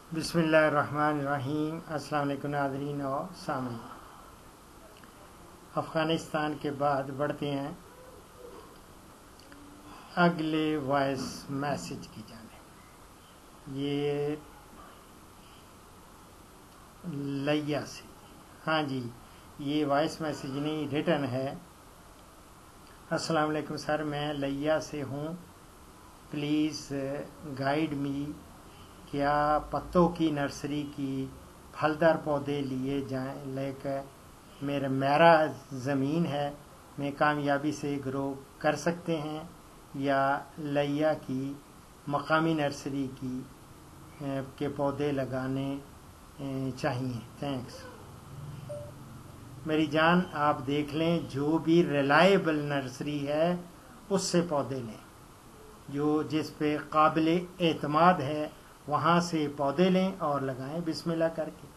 بسم اللہ الرحمن الرحیم۔ السلام علیکم ناظرین و سامعین۔ افغانستان کے بعد بڑھتے ہیں اگلے وائس میسج کی جانب۔ یہ لیا سے، ہاں جی، یہ وائس میسج نہیں ریٹن ہے۔ السلام علیکم سر، میں لیا سے ہوں، پلیز گائیڈ می، کیا پتوں کی نرسری کی پھلدار پودے لیے جائیں لے کر میرا زمین ہے میں کامیابی سے گرو کر سکتے ہیں یا لیا کی مقامی نرسری کی کے پودے لگانے چاہیے؟ تھینکس۔ میری جان، آپ دیکھ لیں جو بھی ریلائبل نرسری ہے اس سے پودے لیں، جو جس پہ قابل اعتماد ہے وہاں سے پودے لیں اور لگائیں بسم اللہ کر کے۔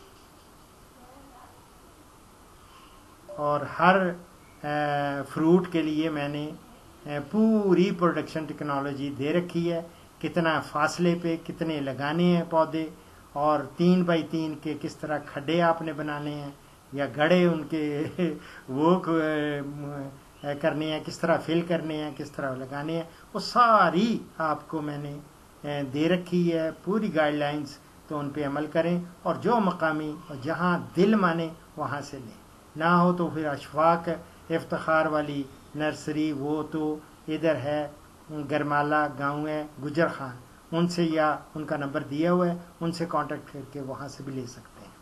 اور ہر فروٹ کے لیے میں نے پوری پروڈکشن ٹیکنالوجی دے رکھی ہے، کتنا فاصلے پہ کتنے لگانے ہیں پودے، اور 3x3 کے کس طرح کھڈے آپ نے بنانے ہیں یا گڑھے ان کے وہ کرنے ہیں، کس طرح فل کرنے ہیں، کس طرح لگانے ہیں، وہ ساری آپ کو میں نے دے رکھی ہے پوری گائیڈ لائنز، تو ان پہ عمل کریں اور جو مقامی اور جہاں دل مانے وہاں سے لیں، نہ ہو تو پھر اشفاق افتخار والی نرسری، وہ تو ادھر ہے گرمالا گاؤں ہے گجر خان، ان سے یا ان کا نمبر دیا ہوا ہے، ان سے کانٹیکٹ کر کے وہاں سے بھی لے سکتے ہیں۔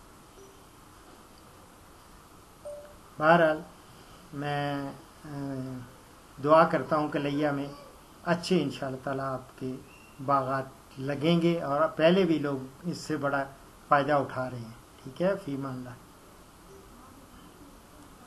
بہرحال میں دعا کرتا ہوں کہ لیا میں اچھے انشاءاللہ تعالیٰ آپ کے باغات لگیں گے، اور پہلے بھی لوگ اس سے بڑا فائدہ اٹھا رہے ہیں۔ ٹھیک ہے، فی امان اللہ۔